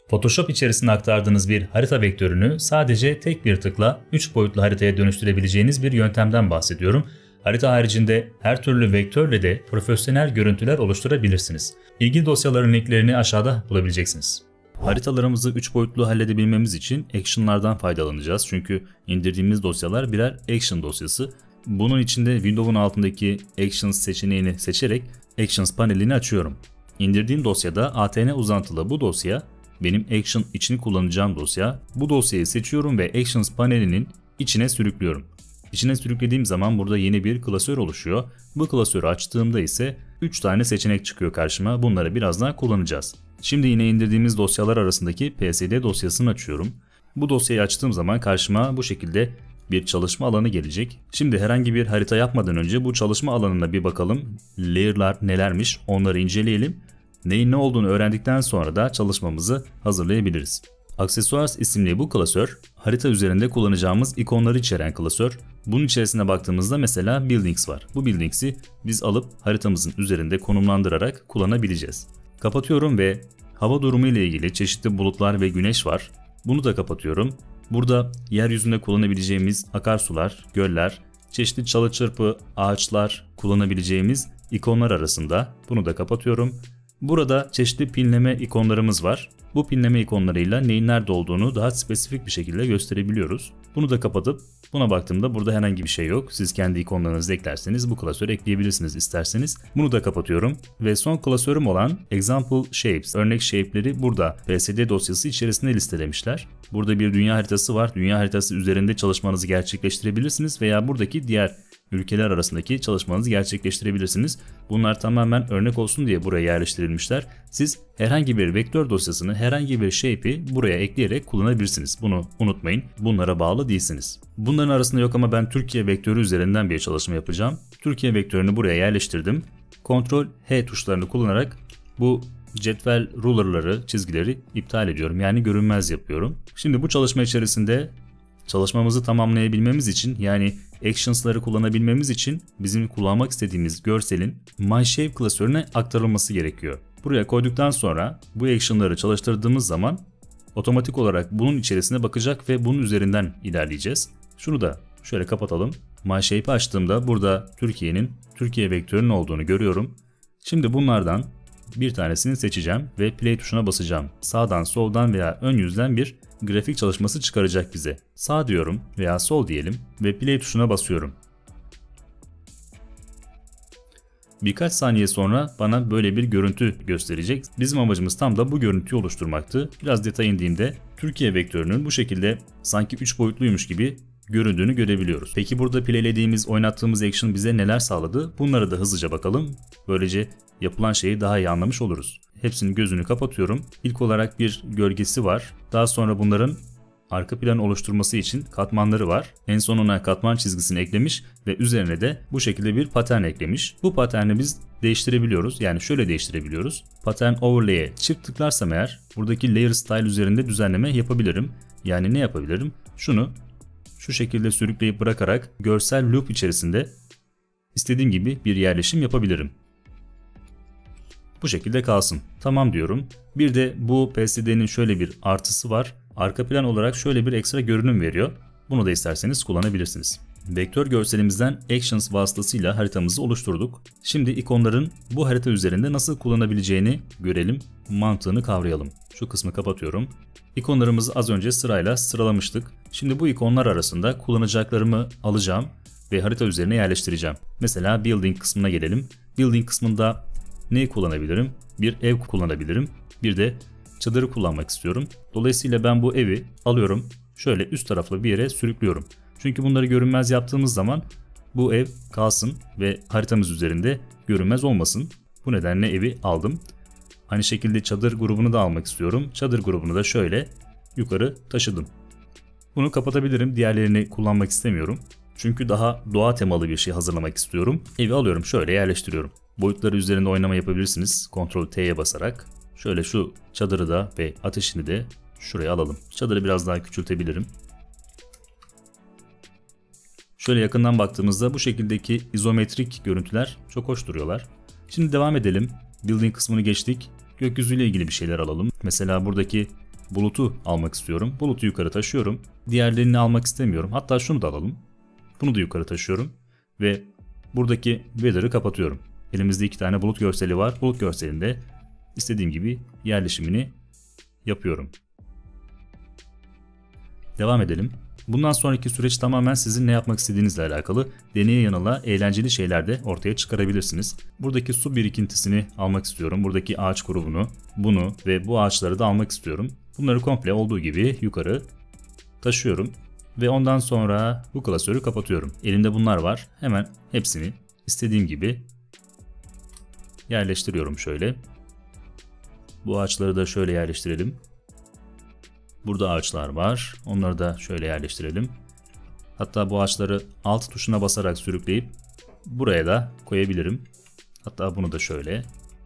Photoshop içerisine aktardığınız bir harita vektörünü sadece tek bir tıkla 3 boyutlu haritaya dönüştürebileceğiniz bir yöntemden bahsediyorum. Harita haricinde her türlü vektörle de profesyonel görüntüler oluşturabilirsiniz. İlgili dosyaların linklerini aşağıda bulabileceksiniz. Haritalarımızı 3 boyutlu halledebilmemiz için Action'lardan faydalanacağız. Çünkü indirdiğimiz dosyalar birer Action dosyası. Bunun için de Windows'un altındaki Actions seçeneğini seçerek Actions panelini açıyorum. İndirdiğim dosyada ATN uzantılı bu dosya benim Action içini kullanacağım dosya. Bu dosyayı seçiyorum ve Actions panelinin içine sürüklüyorum. İçine sürüklediğim zaman burada yeni bir klasör oluşuyor. Bu klasörü açtığımda ise 3 tane seçenek çıkıyor karşıma. Bunları birazdan kullanacağız. Şimdi yine indirdiğimiz dosyalar arasındaki PSD dosyasını açıyorum. Bu dosyayı açtığım zaman karşıma bu şekilde bir çalışma alanı gelecek. Şimdi herhangi bir harita yapmadan önce bu çalışma alanına bir bakalım. Layer'lar nelermiş onları inceleyelim. Neyin ne olduğunu öğrendikten sonra da çalışmamızı hazırlayabiliriz. Accessoires isimli bu klasör harita üzerinde kullanacağımız ikonları içeren klasör. Bunun içerisine baktığımızda mesela Buildings var. Bu Buildings'i biz alıp haritamızın üzerinde konumlandırarak kullanabileceğiz. Kapatıyorum ve hava durumu ile ilgili çeşitli bulutlar ve güneş var. Bunu da kapatıyorum. Burada yeryüzünde kullanabileceğimiz akarsular, göller, çeşitli çalı çırpı, ağaçlar kullanabileceğimiz ikonlar arasında. Bunu da kapatıyorum. Burada çeşitli pinleme ikonlarımız var. Bu pinleme ikonlarıyla neyin nerede olduğunu daha spesifik bir şekilde gösterebiliyoruz. Bunu da kapatıp buna baktığımda burada herhangi bir şey yok. Siz kendi ikonlarınızı eklerseniz bu klasörü ekleyebilirsiniz isterseniz. Bunu da kapatıyorum ve son klasörüm olan Example Shapes, örnek shape'leri burada PSD dosyası içerisinde listelemişler. Burada bir dünya haritası var. Dünya haritası üzerinde çalışmanızı gerçekleştirebilirsiniz veya buradaki diğer ülkeler arasındaki çalışmanızı gerçekleştirebilirsiniz. Bunlar tamamen örnek olsun diye buraya yerleştirilmişler. Siz herhangi bir vektör dosyasını, herhangi bir shape'i buraya ekleyerek kullanabilirsiniz. Bunu unutmayın. Bunlara bağlı değilsiniz. Bunların arasında yok ama ben Türkiye vektörü üzerinden bir çalışma yapacağım. Türkiye vektörünü buraya yerleştirdim. Ctrl H tuşlarını kullanarak bu cetvel ruler'ları, çizgileri iptal ediyorum. Yani görünmez yapıyorum. Şimdi bu çalışma içerisinde çalışmamızı tamamlayabilmemiz için, yani Actions'ları kullanabilmemiz için bizim kullanmak istediğimiz görselin MyShape klasörüne aktarılması gerekiyor. Buraya koyduktan sonra bu action'ları çalıştırdığımız zaman otomatik olarak bunun içerisine bakacak ve bunun üzerinden ilerleyeceğiz. Şunu da şöyle kapatalım. MyShape'i açtığımda burada Türkiye vektörünün olduğunu görüyorum. Şimdi bunlardan bir tanesini seçeceğim ve play tuşuna basacağım. Sağdan, soldan veya ön yüzden bir grafik çalışması çıkaracak bize. Sağ diyorum veya sol diyelim ve play tuşuna basıyorum. Birkaç saniye sonra bana böyle bir görüntü gösterecek. Bizim amacımız tam da bu görüntüyü oluşturmaktı. Biraz detay indiğimde Türkiye vektörünün bu şekilde sanki 3 boyutluymuş gibi göründüğünü görebiliyoruz. Peki burada playlediğimiz, oynattığımız action bize neler sağladı? Bunlara da hızlıca bakalım. Böylece yapılan şeyi daha iyi anlamış oluruz. Hepsinin gözünü kapatıyorum. İlk olarak bir gölgesi var. Daha sonra bunların arka plan oluşturması için katmanları var. En sonuna katman çizgisini eklemiş ve üzerine de bu şekilde bir patern eklemiş. Bu paterni biz değiştirebiliyoruz. Yani şöyle değiştirebiliyoruz. Pattern Overlay'e çift tıklarsam eğer buradaki Layer Style üzerinde düzenleme yapabilirim. Yani ne yapabilirim? Şunu şu şekilde sürükleyip bırakarak görsel loop içerisinde istediğim gibi bir yerleşim yapabilirim. Bu şekilde kalsın. Tamam diyorum. Bir de bu PSD'nin şöyle bir artısı var. Arka plan olarak şöyle bir ekstra görünüm veriyor. Bunu da isterseniz kullanabilirsiniz. Vektör görselimizden Actions vasıtasıyla haritamızı oluşturduk. Şimdi ikonların bu harita üzerinde nasıl kullanabileceğini görelim, mantığını kavrayalım. Şu kısmı kapatıyorum. İkonlarımızı az önce sırayla sıralamıştık. Şimdi bu ikonlar arasında kullanacaklarımı alacağım ve harita üzerine yerleştireceğim. Mesela Building kısmına gelelim. Building kısmında neyi kullanabilirim? Bir ev kullanabilirim. Bir de çadırı kullanmak istiyorum. Dolayısıyla ben bu evi alıyorum. Şöyle üst taraflı bir yere sürüklüyorum. Çünkü bunları görünmez yaptığımız zaman bu ev kalsın ve haritamız üzerinde görünmez olmasın. Bu nedenle evi aldım. Aynı şekilde çadır grubunu da almak istiyorum. Çadır grubunu da şöyle yukarı taşıdım. Bunu kapatabilirim. Diğerlerini kullanmak istemiyorum. Çünkü daha doğa temalı bir şey hazırlamak istiyorum. Evi alıyorum, şöyle yerleştiriyorum. Boyutları üzerinde oynama yapabilirsiniz. Ctrl T'ye basarak. Şöyle şu çadırı da ve ateşini de şuraya alalım. Çadırı biraz daha küçültebilirim. Şöyle yakından baktığımızda bu şekildeki izometrik görüntüler çok hoş duruyorlar. Şimdi devam edelim. Building kısmını geçtik. Gökyüzüyle ilgili bir şeyler alalım. Mesela buradaki bulutu almak istiyorum. Bulutu yukarı taşıyorum. Diğerlerini almak istemiyorum. Hatta şunu da alalım. Bunu da yukarı taşıyorum. Ve buradaki weather'ı kapatıyorum. Elimizde 2 tane bulut görseli var. Bulut görselinde istediğim gibi yerleşimini yapıyorum. Devam edelim. Bundan sonraki süreç tamamen sizin ne yapmak istediğinizle alakalı. Deneye yanıla eğlenceli şeyler de ortaya çıkarabilirsiniz. Buradaki su birikintisini almak istiyorum. Buradaki ağaç grubunu, bunu ve bu ağaçları da almak istiyorum. Bunları komple olduğu gibi yukarı taşıyorum. Ve ondan sonra bu klasörü kapatıyorum. Elimde bunlar var. Hemen hepsini istediğim gibi yerleştiriyorum şöyle. Bu ağaçları da şöyle yerleştirelim. Burada ağaçlar var. Onları da şöyle yerleştirelim. Hatta bu ağaçları alt tuşuna basarak sürükleyip buraya da koyabilirim. Hatta bunu da şöyle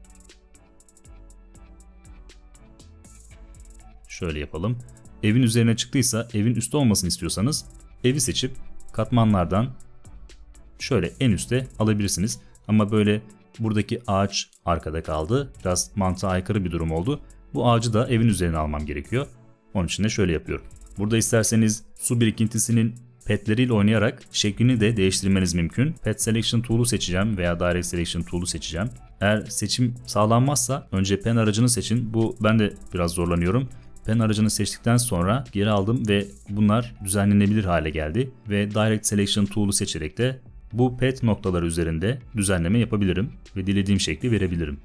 yapalım. Evin üzerine çıktıysa, evin üstte olmasını istiyorsanız evi seçip katmanlardan şöyle en üste alabilirsiniz. Ama böyle buradaki ağaç arkada kaldı. Biraz mantığa aykırı bir durum oldu. Bu ağacı da evin üzerine almam gerekiyor. Onun için de şöyle yapıyorum. Burada isterseniz su birikintisinin petleriyle oynayarak şeklini de değiştirmeniz mümkün. Pet Selection Tool'u seçeceğim veya Direct Selection Tool'u seçeceğim. Eğer seçim sağlanmazsa önce pen aracını seçin. Ben de biraz zorlanıyorum. Pen aracını seçtikten sonra geri aldım ve bunlar düzenlenebilir hale geldi. Ve Direct Selection Tool'u seçerek de bu pet noktaları üzerinde düzenleme yapabilirim ve dilediğim şekli verebilirim.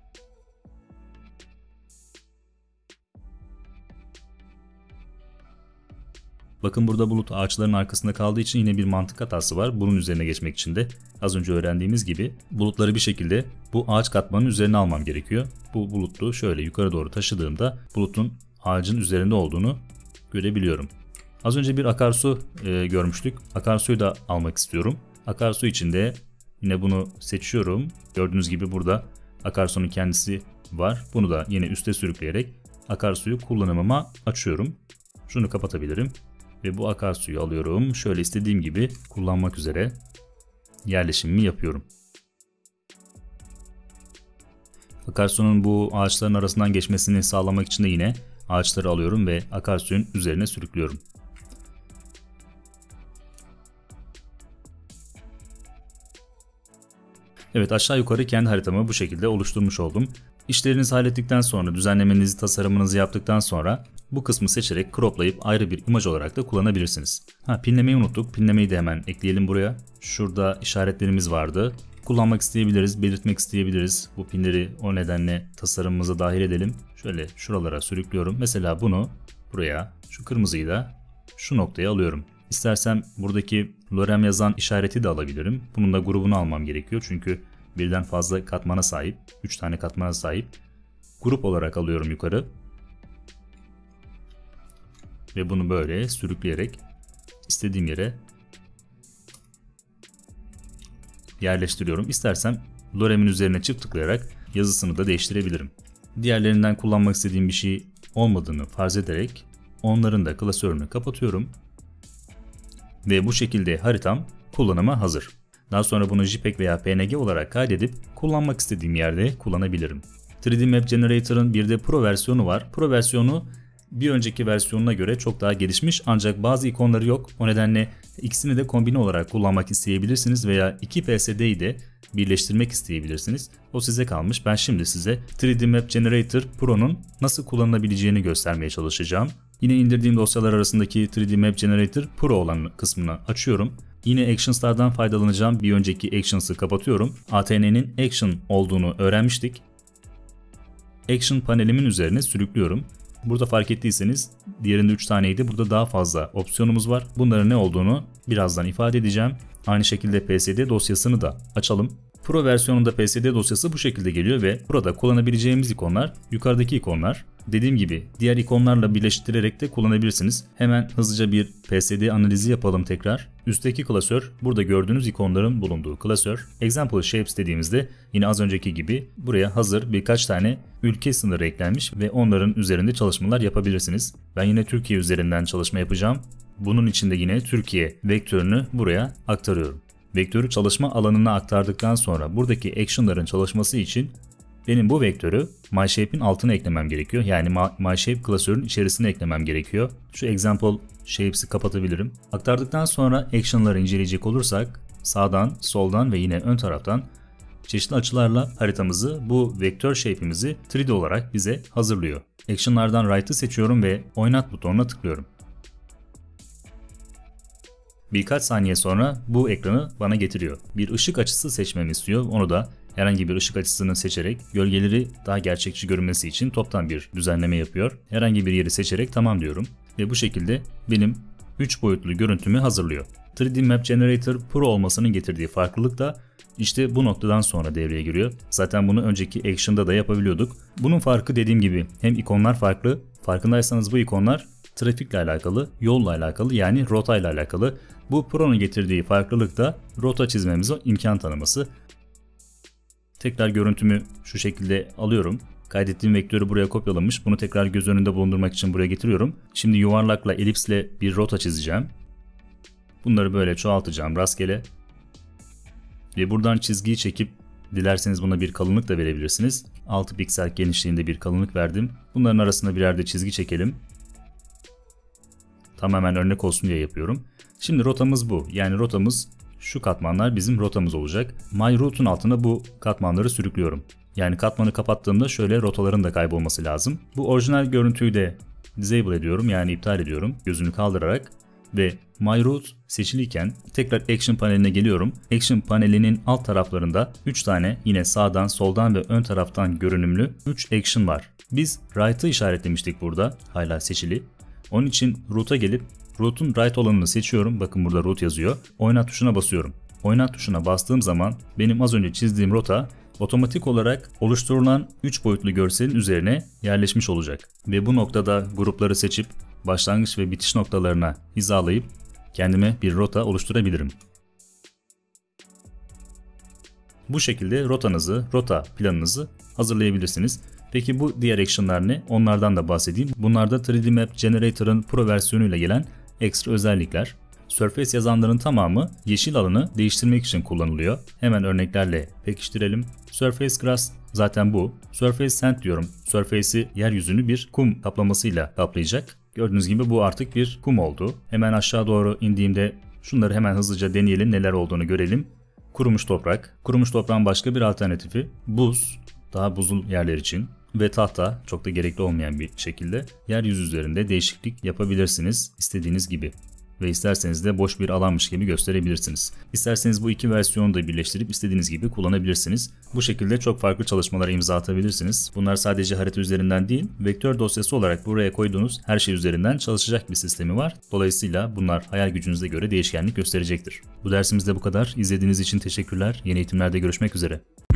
Bakın burada bulut ağaçların arkasında kaldığı için yine bir mantık hatası var. Bunun üzerine geçmek için de az önce öğrendiğimiz gibi bulutları bir şekilde bu ağaç katmanının üzerine almam gerekiyor. Bu bulutu şöyle yukarı doğru taşıdığımda bulutun ağacın üzerinde olduğunu görebiliyorum. Az önce bir akarsu görmüştük. Akarsuyu da almak istiyorum. Akarsu için de yine bunu seçiyorum. Gördüğünüz gibi burada akarsunun kendisi var. Bunu da yine üste sürükleyerek akarsuyu kullanımıma açıyorum. Şunu kapatabilirim. Ve bu akarsuyu alıyorum. Şöyle istediğim gibi kullanmak üzere yerleşimimi yapıyorum. Akarsunun bu ağaçların arasından geçmesini sağlamak için de yine ağaçları alıyorum ve akarsuyun üzerine sürüklüyorum. Evet, aşağı yukarı kendi haritamı bu şekilde oluşturmuş oldum. İşlerinizi hallettikten sonra, düzenlemenizi, tasarımınızı yaptıktan sonra bu kısmı seçerek croplayıp ayrı bir imaj olarak da kullanabilirsiniz. Pinlemeyi unuttuk. Pinlemeyi de hemen ekleyelim buraya. Şurada işaretlerimiz vardı. Kullanmak isteyebiliriz, belirtmek isteyebiliriz. Bu pinleri o nedenle tasarımımıza dahil edelim. Şöyle şuralara sürüklüyorum. Mesela bunu buraya, şu kırmızıyı da şu noktaya alıyorum. İstersem buradaki lorem yazan işareti de alabilirim. Bunun da grubunu almam gerekiyor. Çünkü birden fazla katmana sahip, 3 tane katmana sahip. Grup olarak alıyorum yukarı. Ve bunu böyle sürükleyerek istediğim yere yerleştiriyorum. İstersem lorem'in üzerine çift tıklayarak yazısını da değiştirebilirim. Diğerlerinden kullanmak istediğim bir şey olmadığını farz ederek onların da klasörünü kapatıyorum. Ve bu şekilde haritam kullanıma hazır. Daha sonra bunu JPEG veya PNG olarak kaydedip kullanmak istediğim yerde kullanabilirim. 3D Map Generator'ın bir de Pro versiyonu var. Pro versiyonu bir önceki versiyonuna göre çok daha gelişmiş ancak bazı ikonları yok. O nedenle ikisini de kombine olarak kullanmak isteyebilirsiniz veya iki PSD'yi de birleştirmek isteyebilirsiniz. O size kalmış. Ben şimdi size 3D Map Generator Pro'nun nasıl kullanılabileceğini göstermeye çalışacağım. Yine indirdiğim dosyalar arasındaki 3D Map Generator Pro olan kısmını açıyorum. Yine Actions'lardan faydalanacağım. Bir önceki Actions'ı kapatıyorum. ATN'nin Action olduğunu öğrenmiştik. Action panelimin üzerine sürüklüyorum. Burada fark ettiyseniz diğerinde 3 taneydi. Burada daha fazla opsiyonumuz var. Bunların ne olduğunu birazdan ifade edeceğim. Aynı şekilde PSD dosyasını da açalım. Pro versiyonunda PSD dosyası bu şekilde geliyor ve burada kullanabileceğimiz ikonlar yukarıdaki ikonlar. Dediğim gibi diğer ikonlarla birleştirerek de kullanabilirsiniz. Hemen hızlıca bir PSD analizi yapalım tekrar. Üstteki klasör burada gördüğünüz ikonların bulunduğu klasör. Example Shapes dediğimizde yine az önceki gibi buraya hazır birkaç tane ülke sınırı eklenmiş ve onların üzerinde çalışmalar yapabilirsiniz. Ben yine Türkiye üzerinden çalışma yapacağım. Bunun için de yine Türkiye vektörünü buraya aktarıyorum. Vektörü çalışma alanına aktardıktan sonra buradaki action'ların çalışması için benim bu vektörü MyShape'in altına eklemem gerekiyor. Yani MyShape klasörün içerisine eklemem gerekiyor. Şu example shapes'i kapatabilirim. Aktardıktan sonra action'ları inceleyecek olursak sağdan, soldan ve yine ön taraftan çeşitli açılarla haritamızı, bu vektör shape'imizi 3D olarak bize hazırlıyor. Action'lardan right'ı seçiyorum ve oynat butonuna tıklıyorum. Birkaç saniye sonra bu ekranı bana getiriyor. Bir ışık açısı seçmemi istiyor. Onu da herhangi bir ışık açısını seçerek gölgeleri daha gerçekçi görünmesi için toptan bir düzenleme yapıyor. Herhangi bir yeri seçerek tamam diyorum. Ve bu şekilde benim 3 boyutlu görüntümü hazırlıyor. 3D Map Generator Pro olmasının getirdiği farklılık da işte bu noktadan sonra devreye giriyor. Zaten bunu önceki Action'da da yapabiliyorduk. Bunun farkı dediğim gibi hem ikonlar farklı. Farkındaysanız bu ikonlar trafikle alakalı, yolla alakalı yani rotayla alakalı. Bu Pro'nun getirdiği farklılık da rota çizmemize imkan tanıması. Tekrar görüntümü şu şekilde alıyorum. Kaydettiğim vektörü buraya kopyalamış. Bunu tekrar göz önünde bulundurmak için buraya getiriyorum. Şimdi yuvarlakla, elipsle bir rota çizeceğim. Bunları böyle çoğaltacağım rastgele. Ve buradan çizgiyi çekip dilerseniz buna bir kalınlık da verebilirsiniz. 6 piksel genişliğinde bir kalınlık verdim. Bunların arasında birer de çizgi çekelim. Tamamen örnek olsun diye yapıyorum. Şimdi rotamız bu. Yani rotamız şu katmanlar bizim rotamız olacak. My Route'un altına bu katmanları sürüklüyorum. Yani katmanı kapattığımda şöyle rotaların da kaybolması lazım. Bu orijinal görüntüyü de disable ediyorum yani iptal ediyorum gözünü kaldırarak. Ve My Route seçiliyken tekrar Action paneline geliyorum. Action panelinin alt taraflarında 3 tane yine sağdan, soldan ve ön taraftan görünümlü 3 Action var. Biz Right'ı işaretlemiştik burada hala seçili. Onun için Route'a gelip Route'un right olanını seçiyorum. Bakın burada Route yazıyor. Oynat tuşuna basıyorum. Oynat tuşuna bastığım zaman benim az önce çizdiğim rota otomatik olarak oluşturulan 3 boyutlu görselin üzerine yerleşmiş olacak. Ve bu noktada grupları seçip başlangıç ve bitiş noktalarına hizalayıp kendime bir rota oluşturabilirim. Bu şekilde rota planınızı hazırlayabilirsiniz. Peki bu diğer action'lar ne? Onlardan da bahsedeyim. Bunlar da 3D Map Generator'ın Pro versiyonuyla gelen ekstra özellikler. Surface yazanların tamamı yeşil alanı değiştirmek için kullanılıyor. Hemen örneklerle pekiştirelim. Surface Grass zaten bu. Surface Sand diyorum. Surface'i yeryüzünü bir kum kaplamasıyla kaplayacak. Gördüğünüz gibi bu artık bir kum oldu. Hemen aşağı doğru indiğimde şunları hemen hızlıca deneyelim, neler olduğunu görelim. Kurumuş toprak. Kurumuş toprağın başka bir alternatifi buz. Daha buzul yerler için. Ve tahta, çok da gerekli olmayan bir şekilde yeryüzü üzerinde değişiklik yapabilirsiniz istediğiniz gibi. Ve isterseniz de boş bir alanmış gibi gösterebilirsiniz. İsterseniz bu iki versiyonu da birleştirip istediğiniz gibi kullanabilirsiniz. Bu şekilde çok farklı çalışmalara imza atabilirsiniz. Bunlar sadece harita üzerinden değil, vektör dosyası olarak buraya koyduğunuz her şey üzerinden çalışacak bir sistemi var. Dolayısıyla bunlar hayal gücünüze göre değişkenlik gösterecektir. Bu dersimizde bu kadar. İzlediğiniz için teşekkürler. Yeni eğitimlerde görüşmek üzere.